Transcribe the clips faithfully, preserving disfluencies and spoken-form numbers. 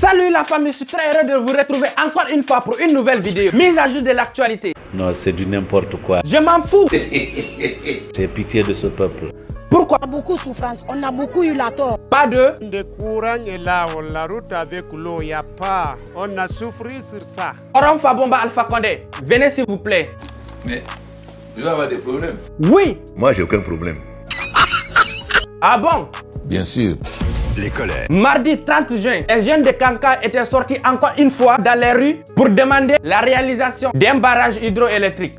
Salut la famille, je suis très heureux de vous retrouver encore une fois pour une nouvelle vidéo. Mise à jour de l'actualité. Non, c'est du n'importe quoi. Je m'en fous. C'est pitié de ce peuple. Pourquoi? On a beaucoup de souffrance, on a beaucoup eu la tort. Pas de... Le courant est là, la route avec l'eau, il n'y a pas. On a souffert sur ça. Oron Fabomba Alpha Condé, venez s'il vous plaît. Mais tu vas avoir des problèmes. Oui. Moi, j'ai aucun problème. Ah bon? Bien sûr. Les colères. Mardi trente juin, les jeunes de Kanka étaient sortis encore une fois dans les rues pour demander la réalisation d'un barrage hydroélectrique.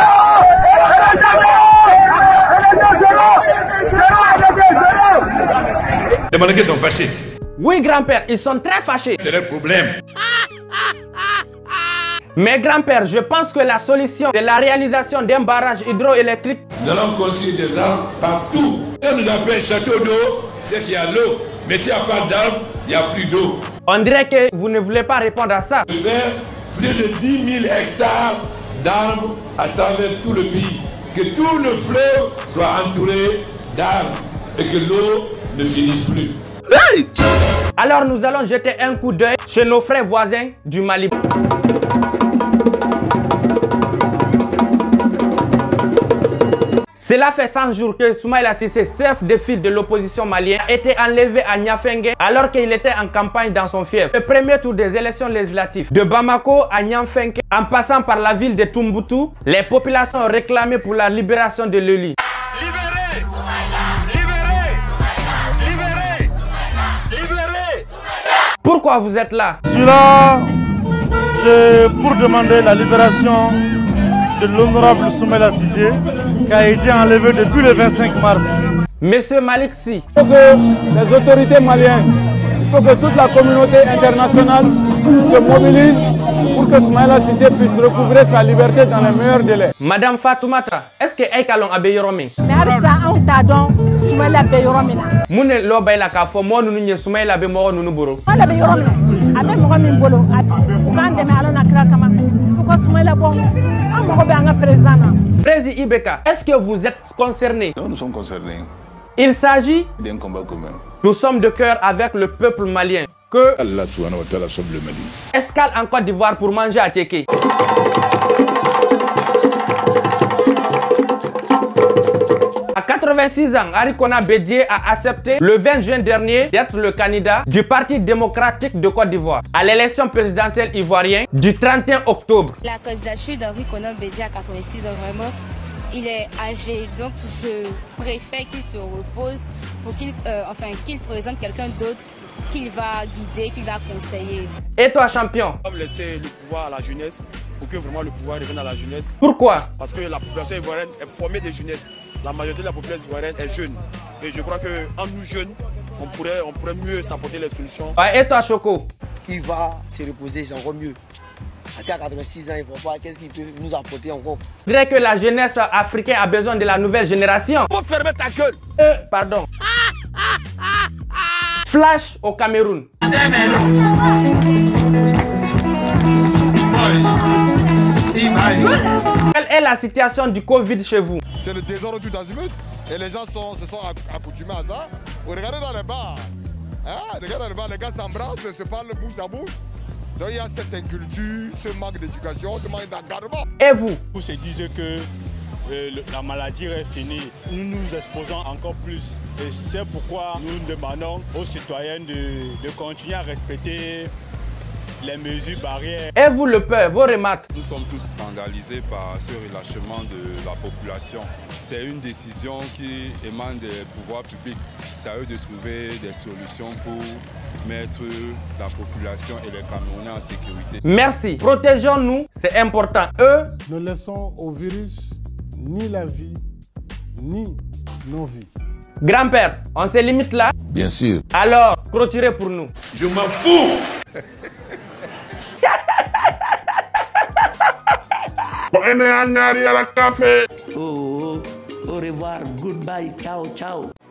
Les Malgaches sont fâchés. Oui, grand-père, ils sont très fâchés. C'est leur problème. Mais grand-père, je pense que la solution de la réalisation d'un barrage hydroélectrique... Nous allons construire des arbres partout. On nous appelle château d'eau, c'est qu'il y a l'eau. Mais s'il n'y a pas d'arbres, il n'y a plus d'eau. On dirait que vous ne voulez pas répondre à ça. Faire plus de dix mille hectares d'arbres à travers tout le pays. Que tout le fleuve soit entouré d'arbres et que l'eau ne finisse plus. Hey! Alors nous allons jeter un coup d'œil chez nos frères voisins du Mali. Cela fait cent jours que Soumaïla Cissé, chef de file de l'opposition malienne, a été enlevé à Niafengue alors qu'il était en campagne dans son fief. Le premier tour des élections législatives de Bamako à Niafengue, en passant par la ville de Tombouctou, les populations ont réclamé pour la libération de Lely. Libérez! Libérez! Libérez! Libérez! Pourquoi vous êtes là? Je suis là, c'est pour demander la libération de l'honorable Soumaïla Cissé qui a été enlevé depuis le vingt-cinq mars. Monsieur Malik Sy. Il faut que les autorités maliennes, il faut que toute la communauté internationale se mobilise pour que Soumaïla Cissé puisse recouvrer sa liberté dans les meilleurs délais. Madame Fatoumata, est-ce que Aïkalon a Beyoroming? Mais ça, on t'a donc Soumaïla Beyoromina. Moune lo bayla ka fo mo nunu nye Soumaïla be mo nunu boro. Soumaïla Beyoromina. Abe mo min bolo. Ukande me alona kra kama. Pourquoi Soumaïla bon? Président Ibeka, est-ce que vous êtes concerné? Non, nous sommes concernés. Il s'agit d'un combat commun. Nous sommes de cœur avec le peuple malien. Que Allah subhanahu wa ta'ala sauve le Mali. Escale en Côte d'Ivoire pour manger à Tchéké. À quatre-vingt-six ans, Arikona Bédié a accepté le vingt juin dernier d'être le candidat du Parti démocratique de Côte d'Ivoire à l'élection présidentielle ivoirienne du trente et un octobre. La candidature d'Arikona Bédié à quatre-vingt-six ans, vraiment, il est âgé, donc je préfère qu'il se repose pour qu'il euh, enfin, qu'il présente quelqu'un d'autre qu'il va guider, qu'il va conseiller. Et toi, champion? On va laisser le pouvoir à la jeunesse pour que vraiment le pouvoir revienne à la jeunesse. Pourquoi? Parce que la population ivoirienne est formée de jeunesse. La majorité de la population ivoirienne est jeune. Et je crois qu'en nous jeunes, on pourrait, on pourrait mieux s'apporter les solutions. Et toi, Choco? Qui va se reposer, c'est encore mieux. À quatre-vingt-six ans, il faut voir qu'est-ce qu'il peut nous apporter encore. Je dirais que la jeunesse africaine a besoin de la nouvelle génération. Faut fermer ta gueule. Euh, pardon. Flash au Cameroun. Quelle est la situation du Covid chez vous? C'est le désordre tout azimut. Et les gens sont, se sont accoutumés à ça. Vous regardez dans les bars. Hein? Regardez dans les bars, les gars s'embrassent, se parlent bouche à bouche. Donc il y a cette inculture, ce manque d'éducation, ce manque d'encadrement. Et vous? Vous se disent que euh, le, la maladie est finie. Nous nous exposons encore plus. Et c'est pourquoi nous demandons aux citoyens de, de continuer à respecter les mesures barrières. Et vous, le peuple, vos remarques? Nous sommes tous scandalisés par ce relâchement de la population. C'est une décision qui émane des pouvoirs publics. C'est à eux de trouver des solutions pour mettre la population et les Camerounais en sécurité. Merci. Protégeons-nous, c'est important. Eux, ne laissons au virus ni la vie, ni nos vies. Grand-père, on se limite là? Bien sûr. Alors, clôturez pour nous. Je m'en fous. Oh, café. Oh, au revoir, goodbye, ciao, ciao.